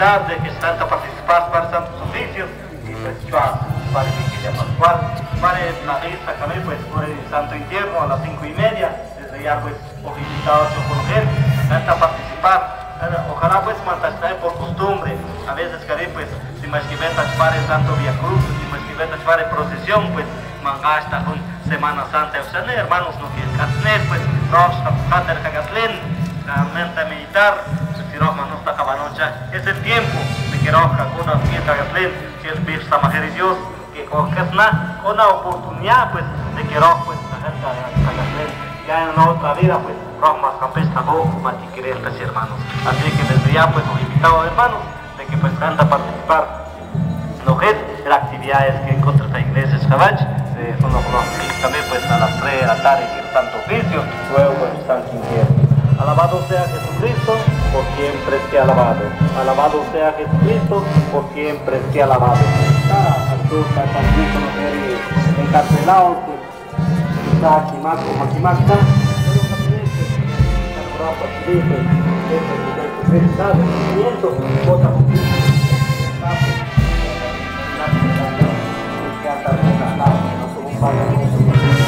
invitados de que están a participar para santos oficios y pues yo para Vigilia Pascual, para la misa también pues por el Santo Entierro a las 5:30, desde ya pues los invitados a conocer, están a participar, ojalá pues mantener por costumbre, a veces que pues si me escribetas para el Santo Via Cruz, si me escribetas para procesión pues mangasta con Semana Santa, o sea, hermanos no quieren catner pues rosta pujater cagatlen, realmente militar, si Roma no está cabanocha, es el tiempo de que roja con una fiesta gatlen, si es vista mujer y Dios, que con una oportunidad pues de que roja pues la gente cagatlen, ya en una otra vida pues Roma campesta go, matiquerestas hermanos, así que desde ya pues los invitados hermanos de que pues van a participar no es las actividades que encuentra esta iglesia Chavach, son los también pues a las 3 de la tarde el Santo Oficio, luego pues el Santo Entierro. Alabado sea Jesucristo, por siempre sea alabado. Alabado sea Jesucristo, por siempre sea alabado. Está también conocer encarcelado, pues está aquí más como aquí más está, pero también está Europa, Chile, está sentimiento, otra Gracias.